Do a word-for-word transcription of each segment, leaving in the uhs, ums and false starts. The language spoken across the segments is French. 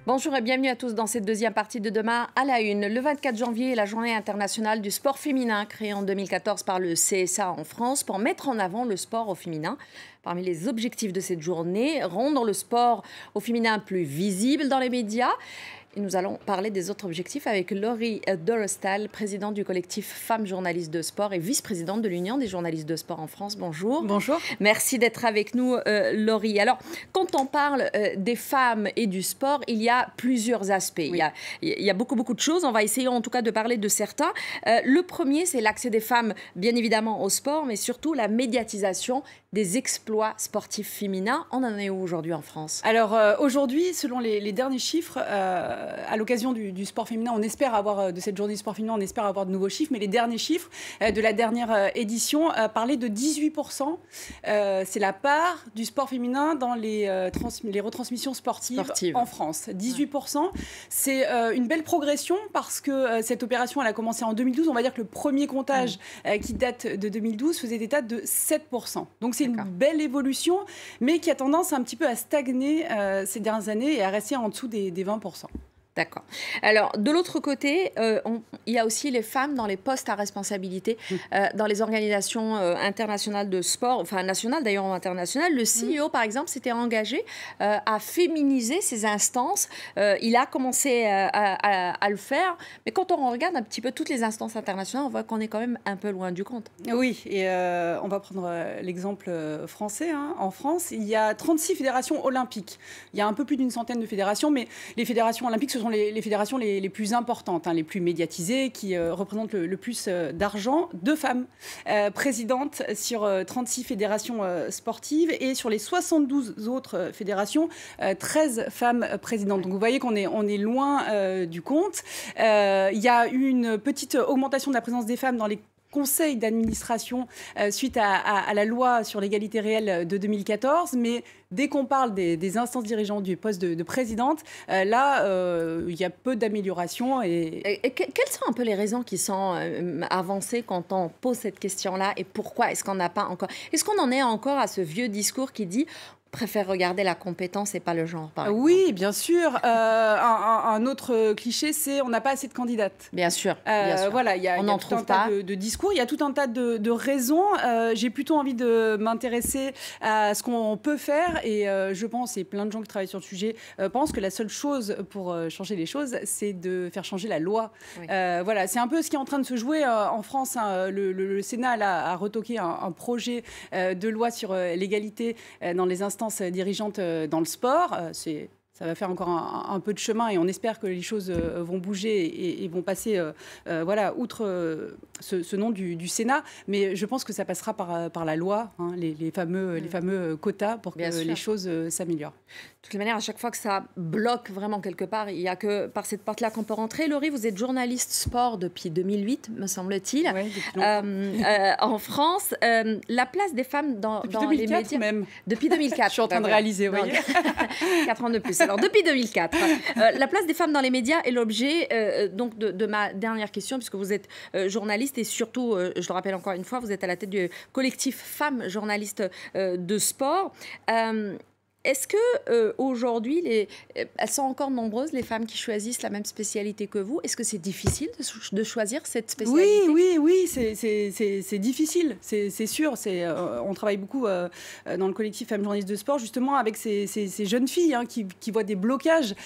Bonjour et bienvenue à tous dans cette deuxième partie de Demain à la Une. Le vingt-quatre janvier est la journée internationale du sport féminin, créée en deux mille quatorze par le C S A en France pour mettre en avant le sport au féminin. Parmi les objectifs de cette journée, rendre le sport au féminin plus visible dans les médias. Et nous allons parler des autres objectifs avec Laurie Dorostal, présidente du collectif Femmes journalistes de sport et vice-présidente de l'Union des journalistes de sport en France. Bonjour. Bonjour. Merci d'être avec nous, euh, Laurie. Alors, quand on parle euh, des femmes et du sport, il y a plusieurs aspects. Oui. Il, y a, il y a beaucoup, beaucoup de choses. On va essayer en tout cas de parler de certains. Euh, le premier, c'est l'accès des femmes, bien évidemment, au sport, mais surtout la médiatisation des exploits sportifs féminins. On en est où aujourd'hui en France? Alors, euh, aujourd'hui, selon les, les derniers chiffres, euh, à l'occasion du, du sport féminin, on espère avoir, de cette journée du sport féminin, on espère avoir de nouveaux chiffres, mais les derniers chiffres euh, de la dernière euh, édition euh, parlaient de dix-huit pour cent. Euh, c'est la part du sport féminin dans les, euh, trans les retransmissions sportives, sportives en France. dix-huit pour cent, c'est euh, une belle progression parce que euh, cette opération, elle a commencé en deux mille douze. On va dire que le premier comptage mmh. euh, qui date de deux mille douze faisait état de sept pour cent. Donc c'est une belle évolution, mais qui a tendance un petit peu à stagner euh, ces dernières années et à rester en dessous des, des vingt pour cent. D'accord. Alors, de l'autre côté, euh, on, il y a aussi les femmes dans les postes à responsabilité, mmh. euh, dans les organisations euh, internationales de sport, enfin nationales d'ailleurs ou internationales. Le C E O, mmh. par exemple, s'était engagé euh, à féminiser ces instances. Euh, il a commencé à, à, à le faire, mais quand on regarde un petit peu toutes les instances internationales, on voit qu'on est quand même un peu loin du compte. Oui, et euh, on va prendre euh, l'exemple français. Hein. En France, il y a trente-six fédérations olympiques. Il y a un peu plus d'une centaine de fédérations, mais les fédérations olympiques, ce sont Les, les fédérations les, les plus importantes, hein, les plus médiatisées, qui euh, représentent le, le plus euh, d'argent. Deux femmes euh, présidentes sur euh, trente-six fédérations euh, sportives et sur les soixante-douze autres euh, fédérations, euh, treize femmes présidentes. Donc vous voyez qu'on est, on est loin euh, du compte. Euh, il y a eu une petite augmentation de la présence des femmes dans les conseil d'administration euh, suite à, à, à la loi sur l'égalité réelle de deux mille quatorze, mais dès qu'on parle des, des instances dirigeantes du poste de, de présidente, euh, là, euh, il y a peu d'améliorations. Et... Et, et quelles sont un peu les raisons qui sont euh, avancées quand on pose cette question-là et pourquoi est-ce qu'on n'a pas encore... Est-ce qu'on en est encore à ce vieux discours qui dit préfère regarder la compétence et pas le genre, par exemple? Oui, bien sûr. Euh, un, un autre cliché, c'est on n'a pas assez de candidates. Bien sûr. Euh, bien sûr. Voilà, il y a, on y a n'en tout trouve un pas. tas de, de discours, il y a tout un tas de, de raisons. Euh, J'ai plutôt envie de m'intéresser à ce qu'on peut faire et euh, je pense, et plein de gens qui travaillent sur le sujet euh, pensent que la seule chose pour euh, changer les choses, c'est de faire changer la loi. Oui. Euh, voilà, c'est un peu ce qui est en train de se jouer euh, en France. Hein. Le, le, le Sénat là, a retoqué un, un projet euh, de loi sur euh, l'égalité euh, dans les instances dirigeantes dans le sport. C'est... Ça va faire encore un, un peu de chemin et on espère que les choses euh, vont bouger et, et vont passer euh, euh, voilà, outre euh, ce, ce nom du, du Sénat. Mais je pense que ça passera par, par la loi, hein, les, les, fameux, mmh. les fameux quotas pour Bien que sûr. les choses euh, s'améliorent. De toutes les manières, à chaque fois que ça bloque vraiment quelque part, il n'y a que par cette porte-là qu'on peut rentrer. Laurie, vous êtes journaliste sport depuis deux mille huit, me semble-t-il, ouais, euh, euh, en France. Euh, la place des femmes dans, depuis dans deux mille quatre les médias... même. Depuis deux mille quatre. Je suis en train de réaliser, oui. Quatre ans de plus. Alors, depuis deux mille quatre, euh, la place des femmes dans les médias est l'objet euh, donc de, de ma dernière question, puisque vous êtes euh, journaliste et surtout, euh, je le rappelle encore une fois, vous êtes à la tête du collectif Femmes journalistes euh, de sport. Euh, Est-ce que euh, aujourd'hui, les, elles sont encore nombreuses, les femmes qui choisissent la même spécialité que vous? Est-ce que c'est difficile de, de choisir cette spécialité? Oui, oui, oui, c'est difficile, c'est sûr. Euh, on travaille beaucoup euh, dans le collectif Femmes journalistes de sport, justement, avec ces, ces, ces jeunes filles hein, qui, qui voient des blocages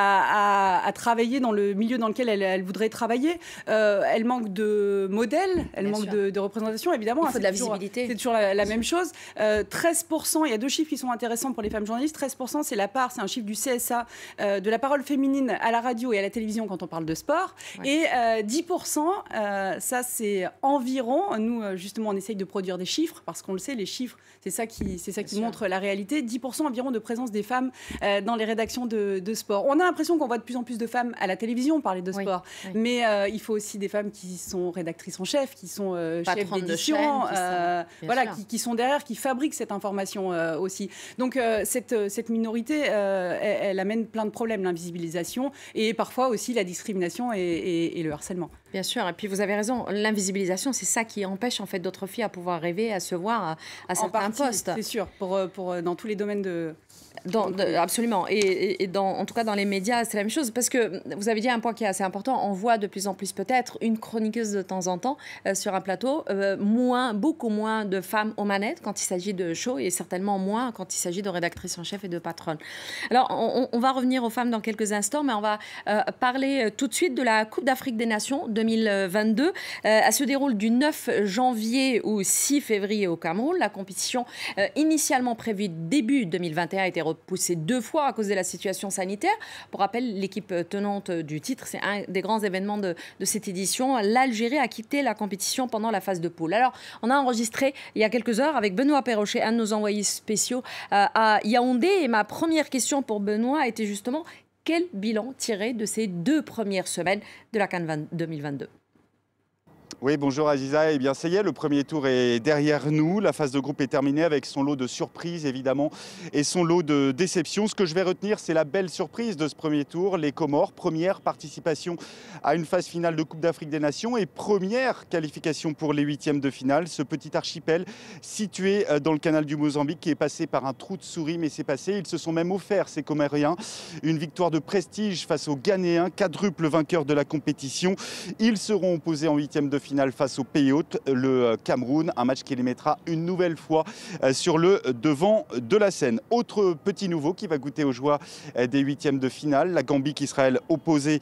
à, à, à travailler dans le milieu dans lequel elles, elles voudraient travailler. Euh, elles manquent de modèles, elles Bien manquent sûr. de, de représentation, évidemment. Il faut hein, de la toujours, visibilité. C'est toujours la, la même chose. Euh, treize pour cent, il y a deux chiffres qui sont intéressants pour les femmes journalistes. treize pour cent, c'est la part, c'est un chiffre du C S A, euh, de la parole féminine à la radio et à la télévision quand on parle de sport. Ouais. Et euh, dix pour cent, euh, ça c'est environ, nous justement on essaye de produire des chiffres, parce qu'on le sait, les chiffres, c'est ça qui, c'est ça qui montre la réalité. dix pour cent environ de présence des femmes euh, dans les rédactions de, de sport. On a l'impression qu'on voit de plus en plus de femmes à la télévision parler de sport, oui. Oui. mais euh, il faut aussi des femmes qui sont rédactrices en chef, qui sont euh, chefs d'édition, euh, voilà, qui, qui sont derrière, qui fabriquent cette information euh, aussi. Donc euh, cette cette minorité, euh, elle, elle amène plein de problèmes, l'invisibilisation et parfois aussi la discrimination et, et, et le harcèlement. Bien sûr, et puis vous avez raison, l'invisibilisation, c'est ça qui empêche en fait d'autres filles à pouvoir rêver, à se voir à, à certains postes. C'est sûr, pour, pour, dans tous les domaines de... Dans, de, absolument. Et, et, et dans, en tout cas, dans les médias, c'est la même chose. Parce que vous avez dit un point qui est assez important. On voit de plus en plus peut-être une chroniqueuse de temps en temps euh, sur un plateau. Euh, moins, beaucoup moins de femmes aux manettes quand il s'agit de show et certainement moins quand il s'agit de rédactrices en chef et de patronnes. Alors, on, on va revenir aux femmes dans quelques instants, mais on va euh, parler tout de suite de la Coupe d'Afrique des Nations deux mille vingt-deux. Euh, elle se déroule du neuf janvier au six février au Cameroun. La compétition euh, initialement prévue début deux mille vingt et un a été repoussé deux fois à cause de la situation sanitaire. Pour rappel, l'équipe tenante du titre, c'est un des grands événements de, de cette édition. L'Algérie a quitté la compétition pendant la phase de poule. Alors, on a enregistré il y a quelques heures avec Benoît Perrochet, un de nos envoyés spéciaux euh, à Yaoundé. Et ma première question pour Benoît était justement quel bilan tirer de ces deux premières semaines de la CAN deux mille vingt-deux? Oui, bonjour Aziza. Eh bien, ça y est, le premier tour est derrière nous. La phase de groupe est terminée avec son lot de surprises, évidemment, et son lot de déceptions. Ce que je vais retenir, c'est la belle surprise de ce premier tour. Les Comores, première participation à une phase finale de Coupe d'Afrique des Nations et première qualification pour les huitièmes de finale. Ce petit archipel situé dans le canal du Mozambique qui est passé par un trou de souris, mais c'est passé. Ils se sont même offerts, ces Comoriens, une victoire de prestige face aux Ghanéens, quadruple vainqueurs de la compétition. Ils seront opposés en huitièmes de finale face au pays hôte, le Cameroun, un match qui les mettra une nouvelle fois sur le devant de la scène. Autre petit nouveau qui va goûter aux joies des huitièmes de finale, la Gambie qui sera elle opposée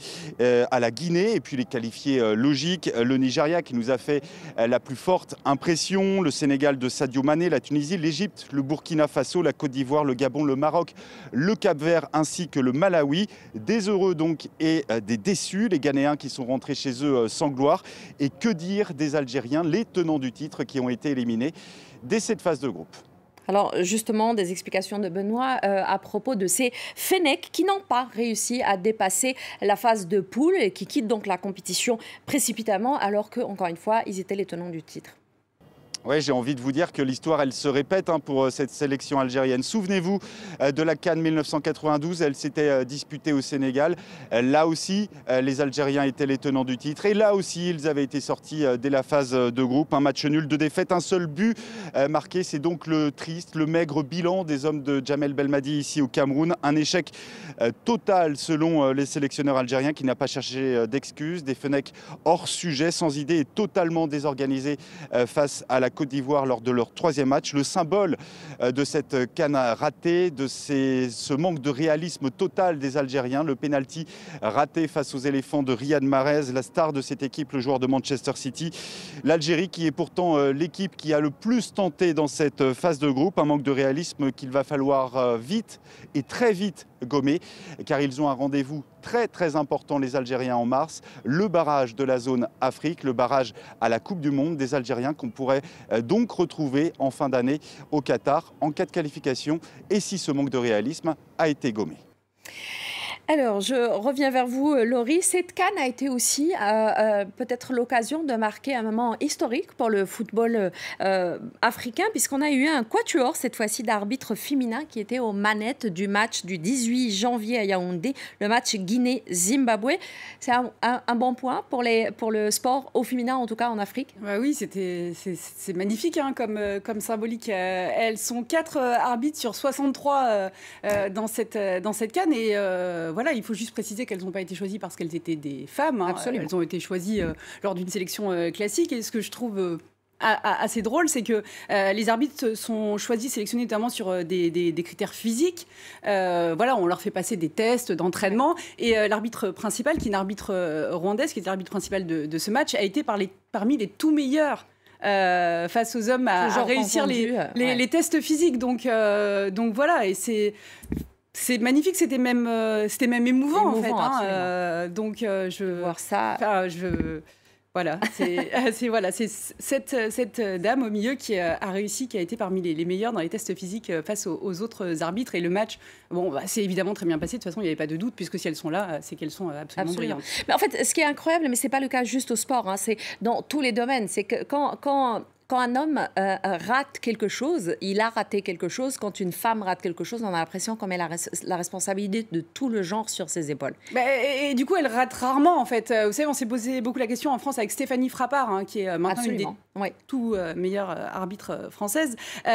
à la Guinée et puis les qualifiés logiques, le Nigeria qui nous a fait la plus forte impression, le Sénégal de Sadio Mané, la Tunisie, l'Égypte, le Burkina Faso, la Côte d'Ivoire, le Gabon, le Maroc, le Cap-Vert ainsi que le Malawi. Des heureux donc et des déçus, les Ghanéens qui sont rentrés chez eux sans gloire. Et que dire des Algériens, les tenants du titre qui ont été éliminés dès cette phase de groupe? Alors justement, des explications de Benoît euh, à propos de ces Fennecs qui n'ont pas réussi à dépasser la phase de poule et qui quittent donc la compétition précipitamment alors que, encore une fois, ils étaient les tenants du titre. Oui, j'ai envie de vous dire que l'histoire, elle se répète hein, pour cette sélection algérienne. Souvenez-vous euh, de la CAN mille neuf cent quatre-vingt-douze, elle s'était euh, disputée au Sénégal. Euh, là aussi, euh, les Algériens étaient les tenants du titre. Et là aussi, ils avaient été sortis euh, dès la phase de groupe. Un match nul, de défaite, un seul but euh, marqué. C'est donc le triste, le maigre bilan des hommes de Djamel Belmadi ici au Cameroun. Un échec euh, total selon euh, les sélectionneurs algériens qui n'a pas cherché euh, d'excuses. Des Fennecs hors sujet, sans idée et totalement désorganisés euh, face à la Côte d'Ivoire lors de leur troisième match. Le symbole de cette CAN ratée, de ces, ce manque de réalisme total des Algériens, le pénalty raté face aux éléphants de Riyad Mahrez, la star de cette équipe, le joueur de Manchester City. L'Algérie qui est pourtant l'équipe qui a le plus tenté dans cette phase de groupe, un manque de réalisme qu'il va falloir vite et très vite gommer, car ils ont un rendez-vous très très important, les Algériens, en mars, le barrage de la zone Afrique, le barrage à la Coupe du Monde des Algériens qu'on pourrait donc retrouver en fin d'année au Qatar en cas de qualification et si ce manque de réalisme a été gommé. Alors, je reviens vers vous, Laurie. Cette CAN a été aussi euh, euh, peut-être l'occasion de marquer un moment historique pour le football euh, africain, puisqu'on a eu un quatuor, cette fois-ci d'arbitres féminins, qui étaient aux manettes du match du dix-huit janvier à Yaoundé, le match Guinée-Zimbabwe. C'est un, un, un bon point pour, les, pour le sport au féminin, en tout cas en Afrique. Bah oui, c'était, c'est, c'est magnifique hein, comme, comme symbolique. Euh, elles sont quatre euh, arbitres sur soixante-trois euh, euh, dans cette, dans cette CAN et euh, voilà, il faut juste préciser qu'elles n'ont pas été choisies parce qu'elles étaient des femmes. Hein. Elles ont été choisies euh, lors d'une sélection euh, classique. Et ce que je trouve euh, assez drôle, c'est que euh, les arbitres sont choisis, sélectionnés notamment sur euh, des, des, des critères physiques. Euh, voilà, on leur fait passer des tests d'entraînement. Et euh, l'arbitre principal, qui est une arbitre euh, rwandaise, qui est l'arbitre principal de, de ce match, a été par les, parmi les tout meilleurs. Euh, face aux hommes à, à réussir entendu, les, les, ouais. les tests physiques. Donc, euh, donc voilà, et c'est... C'est magnifique, c'était même, euh, c'était même émouvant, émouvant en fait. Hein, euh, donc euh, je voir ça. Enfin, je voilà, c'est, c'est voilà, c'est cette cette dame au milieu qui a, a réussi, qui a été parmi les, les meilleures dans les tests physiques face aux, aux autres arbitres. Et le match, bon, bah, c'est évidemment très bien passé. De toute façon, il n'y avait pas de doute, puisque si elles sont là, c'est qu'elles sont absolument, absolument. brillantes. Mais en fait, ce qui est incroyable, mais c'est pas le cas juste au sport. Hein, c'est dans tous les domaines. C'est que quand quand quand un homme euh, rate quelque chose, il a raté quelque chose. Quand une femme rate quelque chose, on a l'impression qu'on met la, res la responsabilité de tout le genre sur ses épaules. Bah, et, et du coup, elle rate rarement, en fait. Vous savez, on s'est posé beaucoup la question en France avec Stéphanie Frappard, hein, qui est maintenant Absolument. une des oui. tout euh, meilleure arbitre française.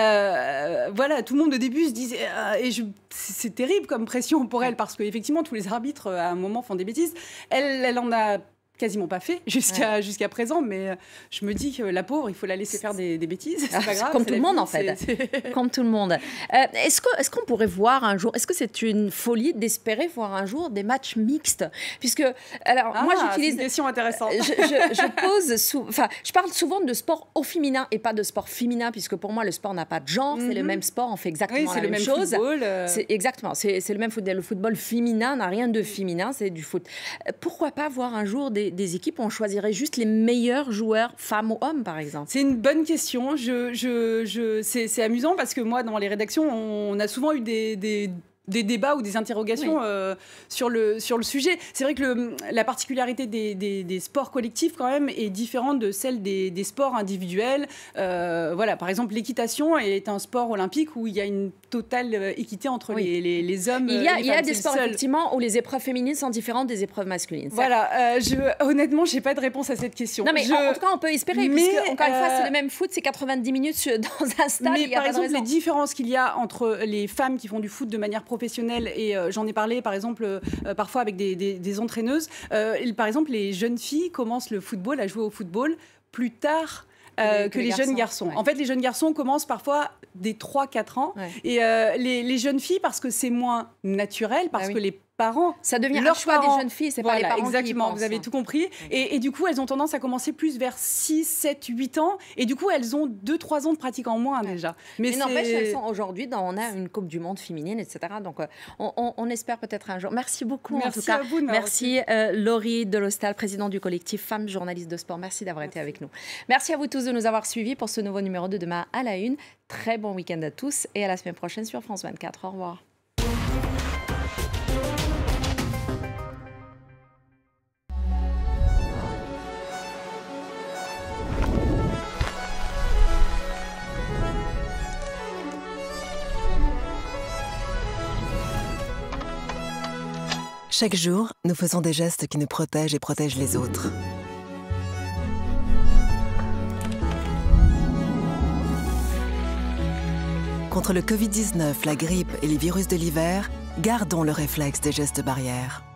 Euh, voilà, tout le monde au début se disait, euh, et c'est terrible comme pression pour elle, parce qu'effectivement, tous les arbitres, à un moment, font des bêtises. Elle, elle en a quasiment pas fait jusqu'à ouais. jusqu'à présent, mais je me dis que la pauvre, il faut la laisser faire des, des bêtises, c'est pas grave. Comme tout le monde, en fait. Comme tout le monde. Euh, est-ce que, est-ce qu'on pourrait voir un jour, est-ce que c'est une folie d'espérer voir un jour des matchs mixtes? Puisque, alors, ah, moi, j'utilise... C'est une question intéressante. Je, je, je pose, sou... enfin, je parle souvent de sport au féminin et pas de sport féminin, puisque pour moi, le sport n'a pas de genre, mm-hmm. c'est le même sport, on fait exactement oui, la même, même chose. Football, euh... C'est exactement, c'est le même football. Le football féminin n'a rien de féminin, c'est du foot. Pourquoi pas voir un jour des, des équipes où on choisirait juste les meilleurs joueurs, femmes ou hommes, par exemple? C'est une bonne question. Je, je, je, c'est amusant parce que moi, dans les rédactions, on a souvent eu des... des des débats ou des interrogations oui. euh, sur, le, sur le sujet. C'est vrai que le, la particularité des, des, des sports collectifs, quand même, est différente de celle des, des sports individuels. Euh, voilà, par exemple, l'équitation est un sport olympique où il y a une totale équité entre oui. les, les, les hommes il y a, et les il y a femmes. des sports, effectivement, où les épreuves féminines sont différentes des épreuves masculines. Voilà, euh, je, honnêtement, je n'ai pas de réponse à cette question. Non, mais je... en, en tout cas, on peut espérer, mais, puisque, encore une fois, c'est le même foot, c'est quatre-vingt-dix minutes dans un stade. Mais il y a par pas exemple, de les différences qu'il y a entre les femmes qui font du foot de manière professionnelle et euh, j'en ai parlé, par exemple, euh, parfois avec des, des, des entraîneuses. Euh, par exemple, les jeunes filles commencent le football, à jouer au football plus tard Euh, que, que les, les garçons. jeunes garçons. Ouais. En fait, les jeunes garçons commencent parfois dès trois quatre ans. Ouais. Et euh, les, les jeunes filles, parce que c'est moins naturel, parce ah oui. que les parents... Ça devient leur un choix parents, des jeunes filles, c'est voilà, pas les parents exactement, qui y pensent. Vous avez tout compris. Et, et du coup, elles ont tendance à commencer plus vers six, sept, huit ans. Et du coup, elles ont deux trois ans de pratique en moins ouais. déjà. Mais, Mais n'empêche, elles sont aujourd'hui, on a une Coupe du Monde féminine, et cetera. Donc, on, on, on espère peut-être un jour. Merci beaucoup, Merci en tout cas. À vous, Merci, euh, Laurie Delostal, présidente du collectif Femmes journalistes de sport. Merci d'avoir été avec nous. Merci à vous tous de nous avoir suivis pour ce nouveau numéro de Demain à la Une. Très bon week-end à tous et à la semaine prochaine sur France vingt-quatre. Au revoir. Chaque jour, nous faisons des gestes qui nous protègent et protègent les autres. Contre le Covid dix-neuf, la grippe et les virus de l'hiver, gardons le réflexe des gestes barrières.